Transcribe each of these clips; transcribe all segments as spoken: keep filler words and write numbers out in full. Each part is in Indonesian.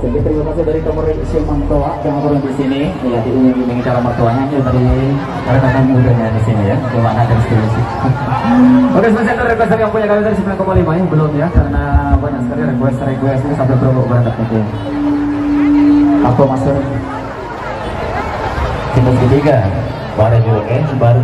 Oke, terima kasih dari komersi Mantoa yang turun di sini. Ya, diiming-imingi cara mertuanya itu tadi rekan mudanya di sini ya. Gimana dan seterusnya. Oke, selesai dari request yang punya kalian dari sembilan koma lima ya belum ya, karena banyak sekali request request ini sampai berapa berangkat nanti. Apa masuk? Timur ketiga, baru juga kan baru.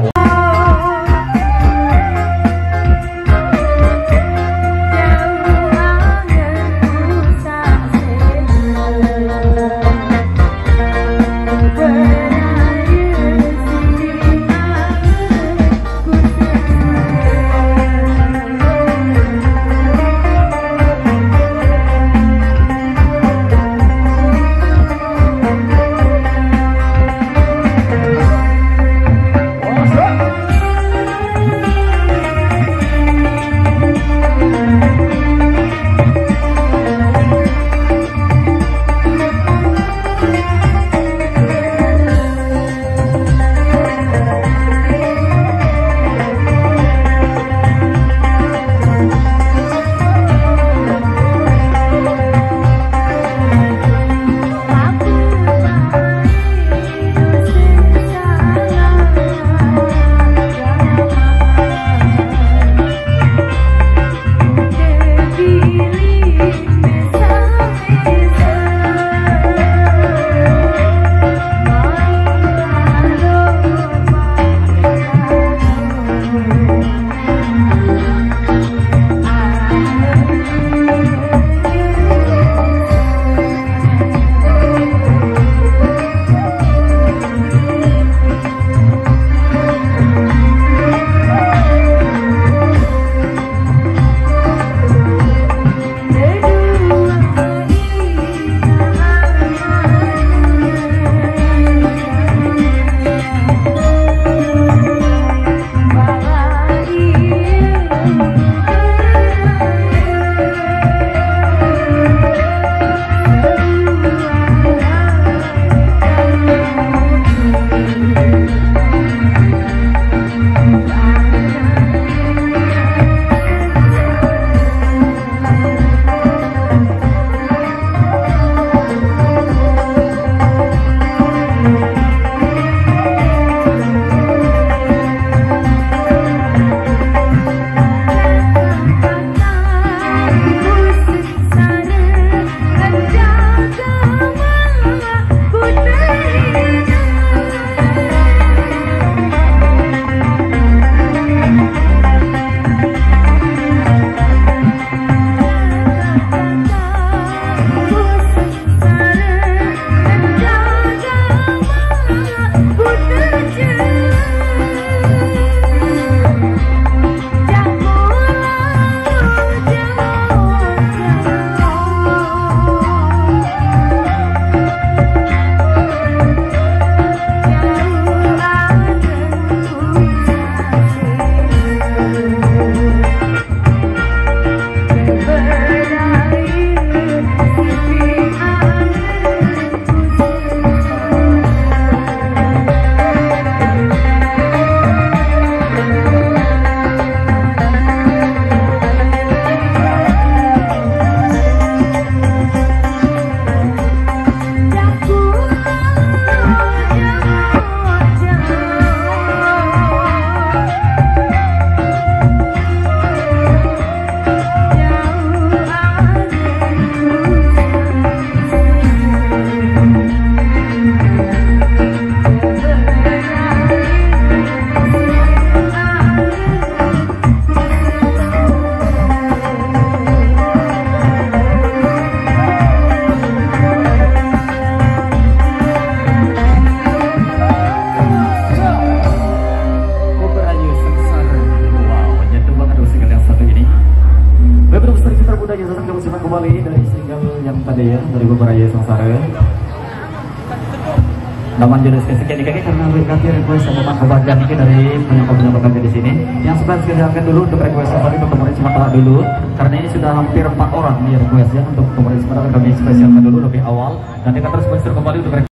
dari beberapa ya sengsara namun jenis kesekian dikaki karena berkati request sama kebahagiaan ini dari penyokap-penyokap kami di sini. Yang sebelah sekalian dulu untuk request kembali untuk kemarin sementara dulu karena ini sudah hampir empat orang di request ya untuk kemarin sementara kami spesialkan dulu lebih awal. Nanti akan terus spesial kembali untuk request